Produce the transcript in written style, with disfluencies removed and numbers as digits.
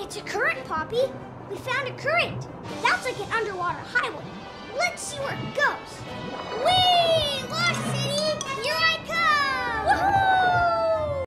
It's a current, Poppy. We found a current. That's like an underwater highway. Let's see where it goes.